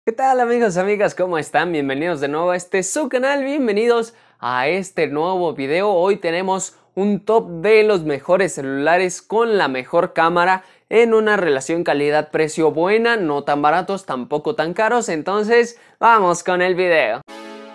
¿Qué tal amigos, amigas? ¿Cómo están? Bienvenidos de nuevo a su canal, bienvenidos a este nuevo video. Hoy tenemos un top de los mejores celulares con la mejor cámara en una relación calidad-precio buena, no tan baratos, tampoco tan caros, entonces vamos con el video.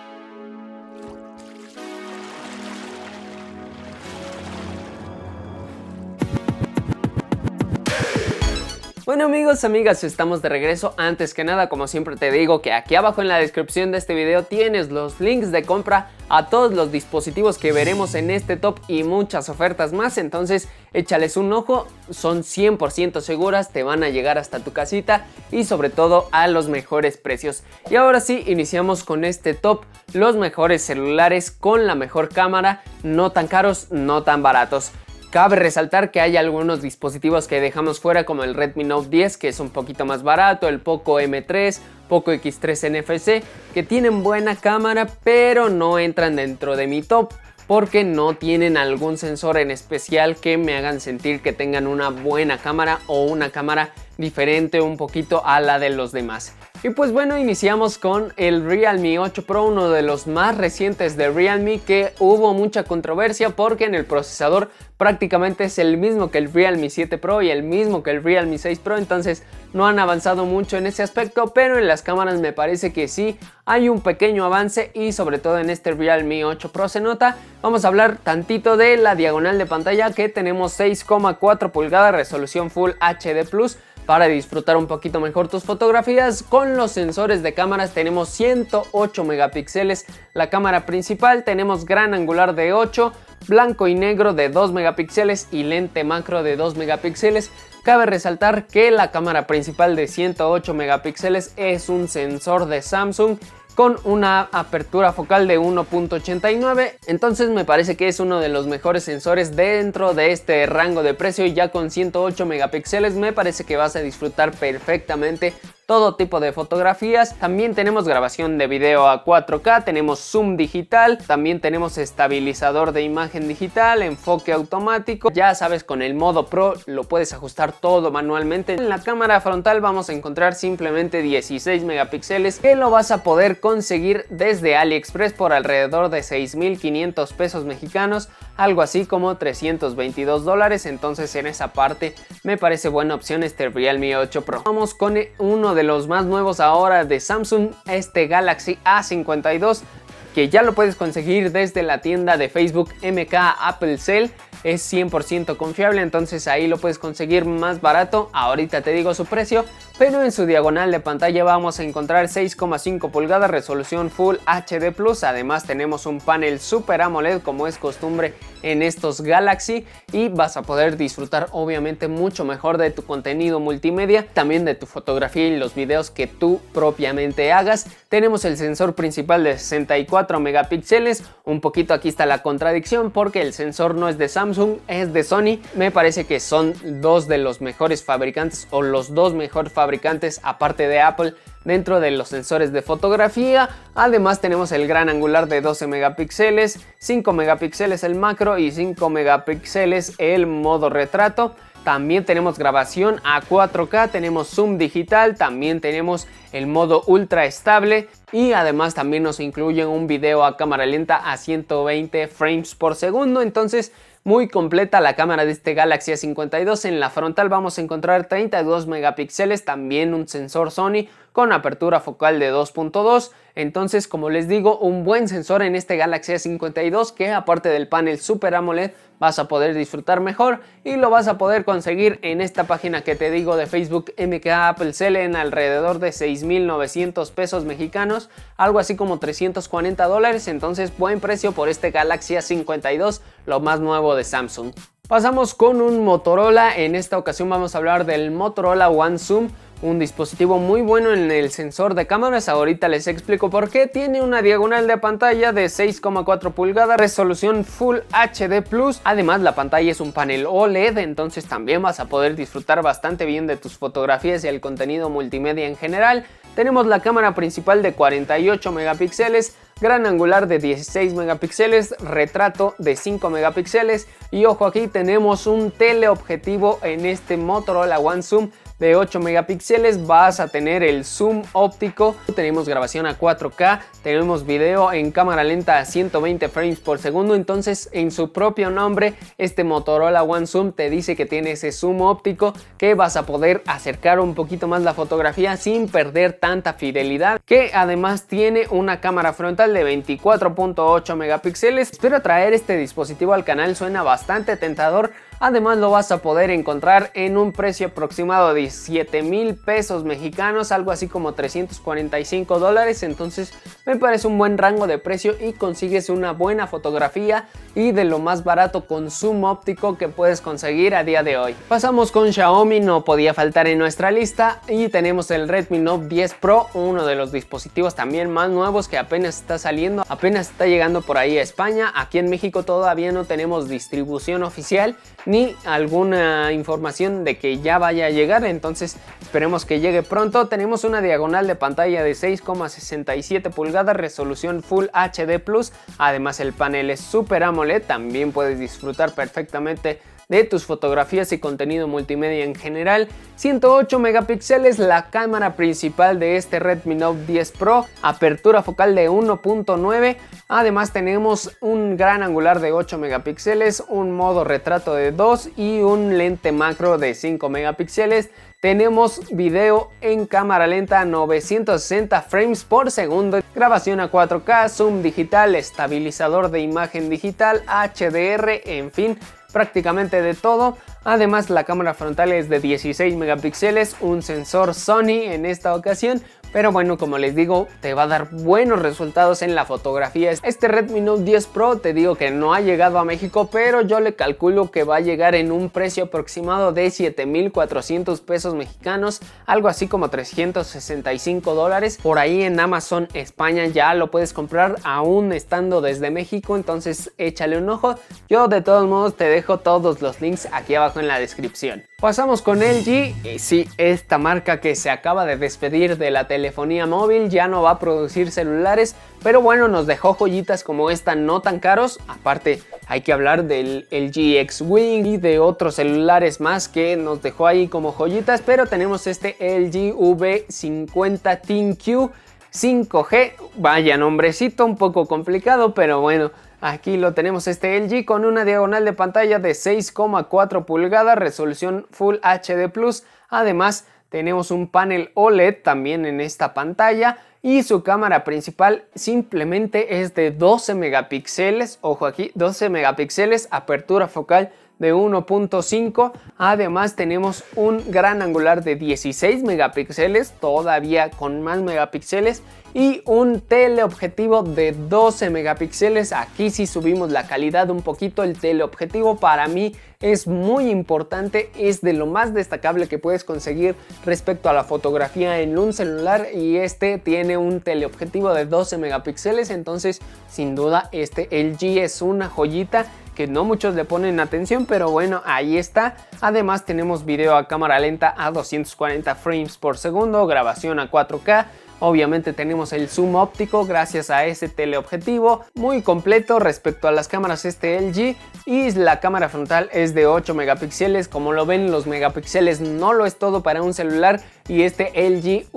Bueno amigos, amigas, estamos de regreso. Antes que nada, como siempre te digo, que aquí abajo en la descripción de este video tienes los links de compra a todos los dispositivos que veremos en este top y muchas ofertas más, entonces échales un ojo, son 100% seguras, te van a llegar hasta tu casita y sobre todo a los mejores precios. Y ahora sí, iniciamos con este top, los mejores celulares con la mejor cámara, no tan caros, no tan baratos. Cabe resaltar que hay algunos dispositivos que dejamos fuera, como el Redmi Note 10, que es un poquito más barato, el Poco M3, Poco X3 NFC, que tienen buena cámara pero no entran dentro de mi top porque no tienen algún sensor en especial que me hagan sentir que tengan una buena cámara o una cámara diferente un poquito a la de los demás. Y pues bueno, iniciamos con el Realme 8 Pro, uno de los más recientes de Realme, que hubo mucha controversia porque en el procesador prácticamente es el mismo que el Realme 7 Pro y el mismo que el Realme 6 Pro, entonces no han avanzado mucho en ese aspecto, pero en las cámaras me parece que sí hay un pequeño avance y sobre todo en este Realme 8 Pro se nota. Vamos a hablar tantito de la diagonal de pantalla, que tenemos 6,4 pulgadas, resolución Full HD Plus, para disfrutar un poquito mejor tus fotografías. Con los sensores de cámaras tenemos 108 megapíxeles la cámara principal, tenemos gran angular de 8, blanco y negro de 2 megapíxeles y lente macro de 2 megapíxeles. Cabe resaltar que la cámara principal de 108 megapíxeles es un sensor de Samsung con una apertura focal de 1.89, entonces me parece que es uno de los mejores sensores dentro de este rango de precio, y ya con 108 megapíxeles me parece que vas a disfrutar perfectamente todo tipo de fotografías. También tenemos grabación de video a 4K, tenemos zoom digital, también tenemos estabilizador de imagen digital, enfoque automático, ya sabes, con el modo Pro lo puedes ajustar todo manualmente. En la cámara frontal vamos a encontrar simplemente 16 megapíxeles que lo vas a poder conseguir desde AliExpress por alrededor de 6,500 pesos mexicanos, algo así como 322 dólares, entonces en esa parte me parece buena opción este Realme 8 Pro. Vamos con uno de los más nuevos ahora de Samsung, este Galaxy A52, que ya lo puedes conseguir desde la tienda de Facebook MK Apple Cell. Es 100% confiable, entonces ahí lo puedes conseguir más barato. Ahorita te digo su precio, pero en su diagonal de pantalla vamos a encontrar 6,5 pulgadas, resolución Full HD Plus. Además tenemos un panel Super AMOLED como es costumbre en estos Galaxy, y vas a poder disfrutar obviamente mucho mejor de tu contenido multimedia, también de tu fotografía y los videos que tú propiamente hagas. Tenemos el sensor principal de 64 megapíxeles, un poquito aquí está la contradicción porque el sensor no es de Samsung, es de Sony. Me parece que son dos de los mejores fabricantes o los dos mejores fabricantes aparte de Apple dentro de los sensores de fotografía. Además tenemos el gran angular de 12 megapíxeles, 5 megapíxeles el macro y 5 megapíxeles el modo retrato. También tenemos grabación a 4K, tenemos zoom digital, también tenemos el modo ultra estable y además también nos incluyen un video a cámara lenta a 120 frames por segundo. Entonces muy completa la cámara de este Galaxy A52. En la frontal vamos a encontrar 32 megapíxeles, también un sensor Sony con apertura focal de 2.2. Entonces, como les digo, un buen sensor en este Galaxy A52 que aparte del panel Super AMOLED vas a poder disfrutar mejor, y lo vas a poder conseguir en esta página que te digo de Facebook MK Apple Cell en alrededor de 6,900 pesos mexicanos, algo así como 340 dólares. Entonces buen precio por este Galaxy A52, lo más nuevo de Samsung. Pasamos con un Motorola. En esta ocasión vamos a hablar del Motorola One Zoom, un dispositivo muy bueno en el sensor de cámaras. Ahorita les explico por qué. Tiene una diagonal de pantalla de 6,4 pulgadas, resolución Full HD Plus. Además la pantalla es un panel OLED, entonces también vas a poder disfrutar bastante bien de tus fotografías y el contenido multimedia en general. Tenemos la cámara principal de 48 megapíxeles, gran angular de 16 megapíxeles, retrato de 5 megapíxeles y ojo, aquí tenemos un teleobjetivo en este Motorola One Zoom de 8 megapíxeles, vas a tener el zoom óptico, tenemos grabación a 4K, tenemos video en cámara lenta a 120 frames por segundo. Entonces, en su propio nombre, este Motorola One Zoom te dice que tiene ese zoom óptico, que vas a poder acercar un poquito más la fotografía sin perder tanta fidelidad, que además tiene una cámara frontal de 24.8 megapíxeles. Espero traer este dispositivo al canal, suena bastante tentador. Además lo vas a poder encontrar en un precio aproximado de 7,000 pesos mexicanos, algo así como 345 dólares. Entonces me parece un buen rango de precio y consigues una buena fotografía y de lo más barato con zoom óptico que puedes conseguir a día de hoy. Pasamos con Xiaomi, no podía faltar en nuestra lista, y tenemos el Redmi Note 10 Pro, uno de los dispositivos también más nuevos que apenas está saliendo, apenas está llegando por ahí a España. Aquí en México todavía no tenemos distribución oficial ni alguna información de que ya vaya a llegar, entonces esperemos que llegue pronto. Tenemos una diagonal de pantalla de 6,67 pulgadas, resolución Full HD+, además el panel es Super AMOLED, también puedes disfrutar perfectamente de tus fotografías y contenido multimedia en general. 108 megapíxeles la cámara principal de este Redmi Note 10 Pro, apertura focal de 1.9, además tenemos un gran angular de 8 megapíxeles, un modo retrato de 2 y un lente macro de 5 megapíxeles. Tenemos video en cámara lenta a 960 frames por segundo, grabación a 4K, zoom digital, estabilizador de imagen digital, HDR, en fin, prácticamente de todo. Además la cámara frontal es de 16 megapíxeles, un sensor Sony en esta ocasión, pero bueno, como les digo, te va a dar buenos resultados en la fotografía. Este Redmi Note 10 Pro te digo que no ha llegado a México, pero yo le calculo que va a llegar en un precio aproximado de 7,400 pesos mexicanos, algo así como 365 dólares. Por ahí en Amazon España ya lo puedes comprar aún estando desde México, entonces échale un ojo. Yo de todos modos te dejo todos los links aquí abajo en la descripción. Pasamos con LG, y sí, esta marca que se acaba de despedir de la telefonía móvil, ya no va a producir celulares, pero bueno, nos dejó joyitas como esta no tan caros. Aparte hay que hablar del LG X-Wing y de otros celulares más que nos dejó ahí como joyitas, pero tenemos este LG V50 ThinQ 5G, vaya nombrecito un poco complicado, pero bueno, aquí lo tenemos, este LG con una diagonal de pantalla de 6,4 pulgadas, resolución Full HD+, además tenemos un panel OLED también en esta pantalla y su cámara principal simplemente es de 12 megapíxeles, ojo aquí, 12 megapíxeles, apertura focal de 1.5, además tenemos un gran angular de 16 megapíxeles, todavía con más megapíxeles, y un teleobjetivo de 12 megapíxeles. Aquí sí subimos la calidad un poquito. El teleobjetivo para mí es muy importante, es de lo más destacable que puedes conseguir respecto a la fotografía en un celular, y este tiene un teleobjetivo de 12 megapíxeles, entonces sin duda este LG es una joyita que no muchos le ponen atención, pero bueno, ahí está. Además tenemos video a cámara lenta a 240 frames por segundo, grabación a 4K. Obviamente tenemos el zoom óptico gracias a ese teleobjetivo, muy completo respecto a las cámaras este LG, y la cámara frontal es de 8 megapíxeles. Como lo ven, los megapíxeles no lo es todo para un celular, y este LG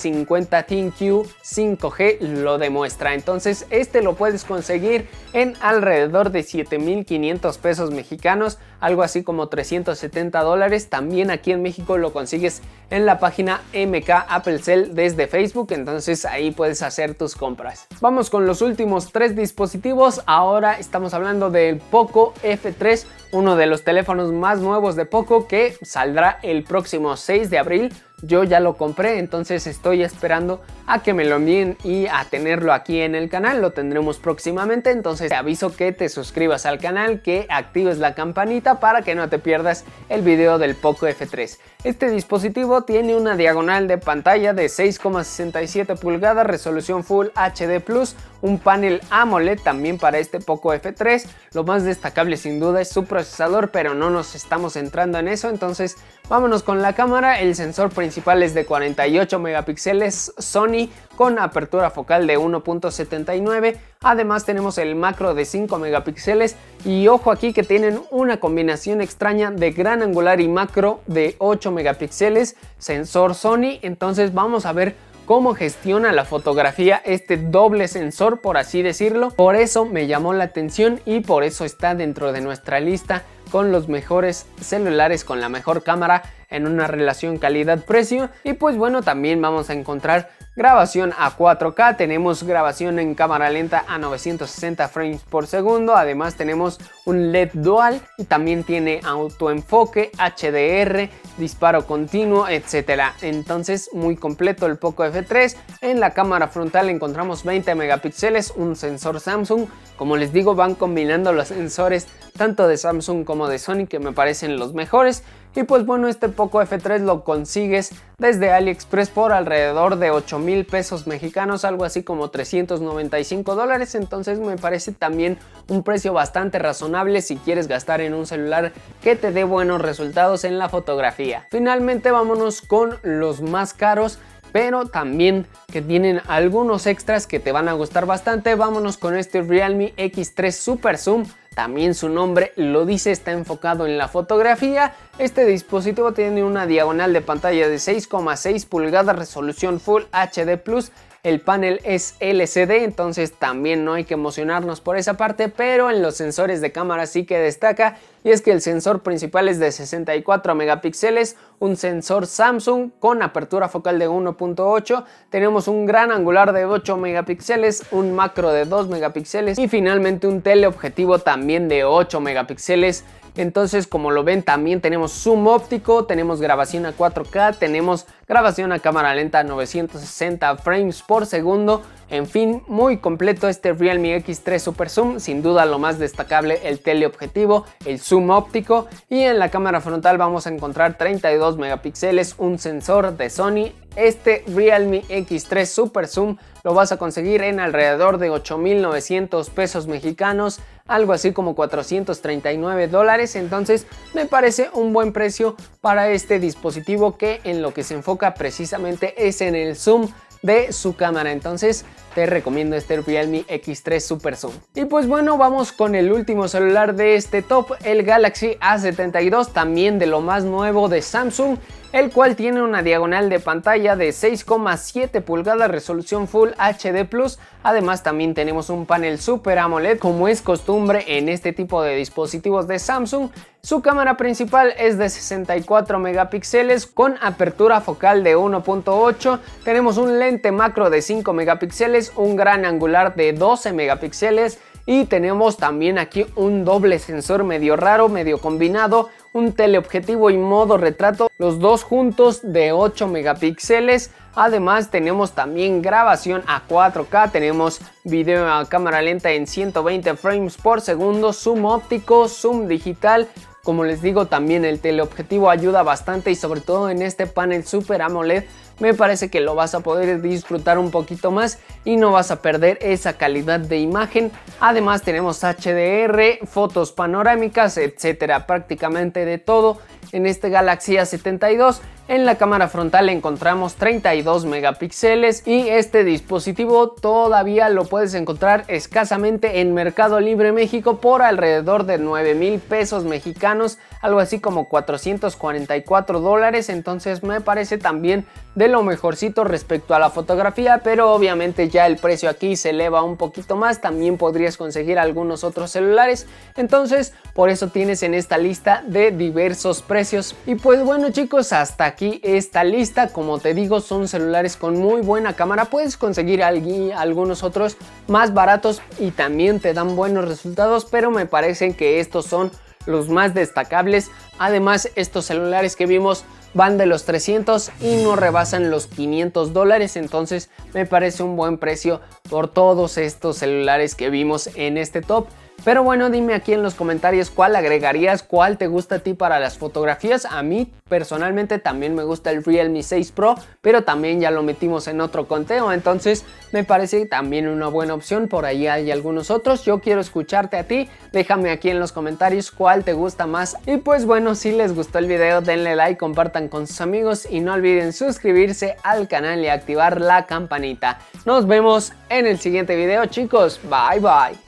V50 ThinQ 5G lo demuestra. Entonces este lo puedes conseguir en alrededor de 7,500 pesos mexicanos, algo así como 370 dólares. También aquí en México lo consigues en la página MK Applecell desde Facebook, entonces ahí puedes hacer tus compras. Vamos con los últimos 3 dispositivos. Ahora estamos hablando del Poco F3, uno de los teléfonos más nuevos de Poco, que saldrá el próximo 6 de abril. Yo ya lo compré, entonces estoy esperando a que me lo envíen y a tenerlo aquí en el canal. Lo tendremos próximamente, entonces te aviso que te suscribas al canal, que actives la campanita para que no te pierdas el video del Poco F3. Este dispositivo tiene una diagonal de pantalla de 6,67 pulgadas, resolución Full HD+, un panel AMOLED también para este Poco F3. Lo más destacable sin duda es su procesador, pero no nos estamos centrando en eso, entonces vámonos con la cámara. El sensor principal es de 48 megapíxeles Sony con apertura focal de 1.79. Además tenemos el macro de 5 megapíxeles y ojo aquí que tienen una combinación extraña de gran angular y macro de 8 megapíxeles, sensor Sony. Entonces vamos a ver cómo gestiona la fotografía este doble sensor, por así decirlo. Por eso me llamó la atención y por eso está dentro de nuestra lista con los mejores celulares con la mejor cámara en una relación calidad-precio. Y pues bueno, también vamos a encontrar grabación a 4K, tenemos grabación en cámara lenta a 960 frames por segundo, además tenemos un LED dual y también tiene autoenfoque, HDR, disparo continuo, etcétera. Entonces muy completo el Poco F3. En la cámara frontal encontramos 20 megapíxeles, un sensor Samsung. Como les digo, van combinando los sensores tanto de Samsung como de Sony, que me parecen los mejores. Y pues bueno, este Poco F3 lo consigues desde AliExpress por alrededor de 8,000 pesos mexicanos, algo así como 395 dólares. Entonces me parece también un precio bastante razonable si quieres gastar en un celular que te dé buenos resultados en la fotografía. Finalmente vámonos con los más caros, pero también que tienen algunos extras que te van a gustar bastante. Vámonos con este Realme X3 Super Zoom. También su nombre lo dice, está enfocado en la fotografía. Este dispositivo tiene una diagonal de pantalla de 6,6 pulgadas, resolución Full HD+. El panel es LCD, entonces también no hay que emocionarnos por esa parte, pero en los sensores de cámara sí que destaca, y es que el sensor principal es de 64 megapíxeles, un sensor Samsung con apertura focal de 1.8, tenemos un gran angular de 8 megapíxeles, un macro de 2 megapíxeles y finalmente un teleobjetivo también de 8 megapíxeles. Entonces, como lo ven, también tenemos zoom óptico, tenemos grabación a 4K, tenemos grabación a cámara lenta a 960 frames por segundo. En fin, muy completo este Realme X3 Super Zoom. Sin duda lo más destacable, el teleobjetivo, el zoom óptico. Y en la cámara frontal vamos a encontrar 32 megapíxeles, un sensor de Sony. Este Realme X3 Super Zoom lo vas a conseguir en alrededor de 8,900 pesos mexicanos, algo así como 439 dólares. Entonces me parece un buen precio para este dispositivo, que en lo que se enfoca precisamente es en el zoom de su cámara. Entonces te recomiendo este Realme X3 Super Zoom. Y pues bueno, vamos con el último celular de este top, el Galaxy A72, también de lo más nuevo de Samsung, el cual tiene una diagonal de pantalla de 6,7 pulgadas, resolución Full HD+. Además también tenemos un panel Super AMOLED, como es costumbre en este tipo de dispositivos de Samsung. Su cámara principal es de 64 megapíxeles con apertura focal de 1.8. Tenemos un lente macro de 5 megapíxeles, un gran angular de 12 megapíxeles y tenemos también aquí un doble sensor medio raro, medio combinado, un teleobjetivo y modo retrato, los dos juntos de 8 megapíxeles. Además tenemos también grabación a 4K, tenemos video a cámara lenta en 120 frames por segundo, zoom óptico, zoom digital. Como les digo, también el teleobjetivo ayuda bastante y sobre todo en este panel Super AMOLED me parece que lo vas a poder disfrutar un poquito más y no vas a perder esa calidad de imagen. Además tenemos HDR, fotos panorámicas, etcétera, prácticamente de todo en este Galaxy A72. En la cámara frontal encontramos 32 megapíxeles y este dispositivo todavía lo puedes encontrar escasamente en Mercado Libre México por alrededor de 9,000 pesos mexicanos, algo así como 444 dólares. Entonces me parece también de lo mejorcito respecto a la fotografía, pero obviamente ya el precio aquí se eleva un poquito más. También podrías conseguir algunos otros celulares, entonces por eso tienes en esta lista de diversos precios. Y pues bueno chicos, hasta aquí esta lista. Como te digo, son celulares con muy buena cámara, puedes conseguir algunos otros más baratos y también te dan buenos resultados, pero me parecen que estos son los más destacables. Además, estos celulares que vimos van de los 300 y no rebasan los 500 dólares, entonces me parece un buen precio por todos estos celulares que vimos en este top. Pero bueno, dime aquí en los comentarios cuál agregarías, cuál te gusta a ti para las fotografías. A mí personalmente también me gusta el Realme 6 Pro, pero también ya lo metimos en otro conteo, entonces me parece también una buena opción. Por ahí hay algunos otros, yo quiero escucharte a ti, déjame aquí en los comentarios cuál te gusta más. Y pues bueno, si les gustó el video denle like, compartan con sus amigos y no olviden suscribirse al canal y activar la campanita. Nos vemos en el siguiente video, chicos, bye bye.